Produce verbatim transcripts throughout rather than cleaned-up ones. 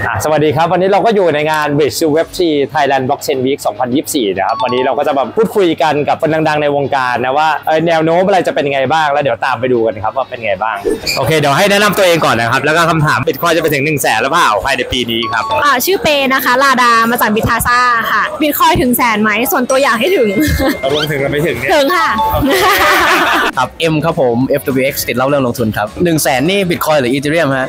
สวัสดีครับวันนี้เราก็อยู่ในงาน Bridge to เว็บ ทรี Thailand Blockchain Week สองพันยี่สิบสี่นะครับวันนี้เราก็จะมาพูดคุยกันกับคนดังๆในวงการนะว่าแนวโน้มอะไรจะเป็นยังไงบ้างแล้วเดี๋ยวตามไปดูกันครับว่าเป็นไงบ้างโอเคเดี๋ยวให้แนะนำตัวเองก่อนนะครับแล้วก็คำถาม Bitcoin จะไปถึงหนึ่งแสนหรือเปล่าภายในปีนี้ครับอ่าชื่อเปนะคะลาดามาจากบิทาซ่าค่ะ Bitcoin ถึงแสนไหมส่วนตัวอยากให้ถึงเราลงถึงเราไม่ถึงเนี่ยถึงค่ะครับ M ครับผม เอฟ ดับเบิลยู เอ็กซ์ ติดเล่าเรื่องลงทุนครับหนึ่งแสนนี่ Bitcoin หรือ Ethereum ฮะ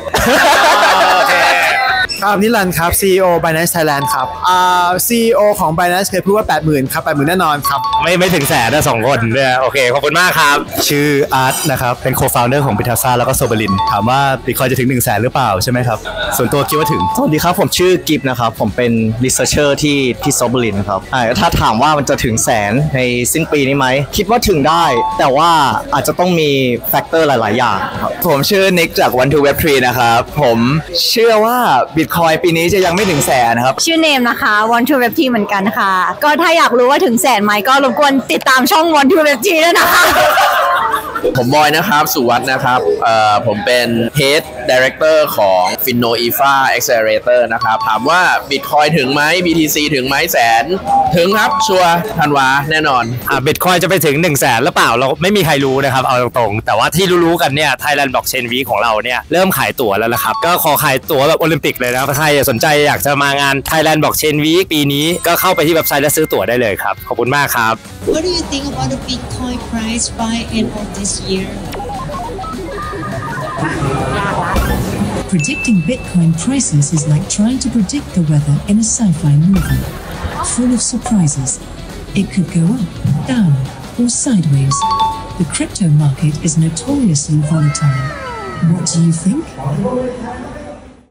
ครับนิรันดร์ครับ ซี อี โอ Binance Thailand ครับอ่า ซี อี โอ ของ Binance เคยพูดว่า แปดหมื่น ครับ แปดหมื่น แน่นอนครับไม่ไม่ถึงแสนนะสองคนเนี่ยโอเคขอบคุณมากครับชื่ออาร์ตนะครับเป็น co-founder ของ Bitasa แล้วก็ Soberlin ถามว่า Bitcoin จะถึงหนึ่งแสนหรือเปล่าใช่ไหมครับส่วนตัวคิดว่าถึงสวัสดีครับผมชื่อกิฟนะครับผมเป็น researcher ที่ที่ Soberlin ครับถ้าถามว่ามันจะถึงแสนในสิ้นปีนี้ไหมคิดว่าถึงได้แต่ว่าอาจจะต้องมีแฟกเตอร์หลายๆอย่างครับผมชื่อนิกจาก วัน ทู เว็บ ทรี นะครับผมเชื่อว่า Bitcoin ปีนี้จะยังไม่ถึงแสนนะครับชื่อเนมนะคะ วัน ทู เว็บ ทรี เหมือนกันค่ะก็ถ้าอยากรู้ว่าถึงแสนไหมก็รบกวนติดตามช่อง วัน ทู เว็บ ทรี ด้วยนะคะผมบอยนะครับสุวัฒน์นะครับเอ่อผมเป็น Head Director ของ Finno อี เอฟ เอ Accelerator นะครับถามว่า Bitcoin ถึงไหม บี ที ซี ถึงไหมแสนถึงครับชัวร์ธันวาแน่นอนอ่า Bitcoin จะไปถึงหนึ่งแสนหรือเปล่าเราไม่มีใครรู้นะครับเอาตรงๆแต่ว่าที่รู้ๆกันเนี่ย Thailand Blockchain Week ของเราเนี่ยเริ่มขายตั๋วแล้วละครับก็ขอขายตั๋วแบบโอลิมปิกเลยนะครับถ้าใครสนใจอยากจะมางาน Thailand Blockchain Week ปีนี้ก็เข้าไปที่เว็บไซต์และซื้อตั๋วได้เลยครับขอบคุณมากครับ What do you think about the Bitcoin price by end of this year? Predicting Bitcoin prices is like trying to predict the weather in a sci-fi movie, full of surprises. It could go up, down, or sideways. The crypto market is notoriously volatile. What do you think?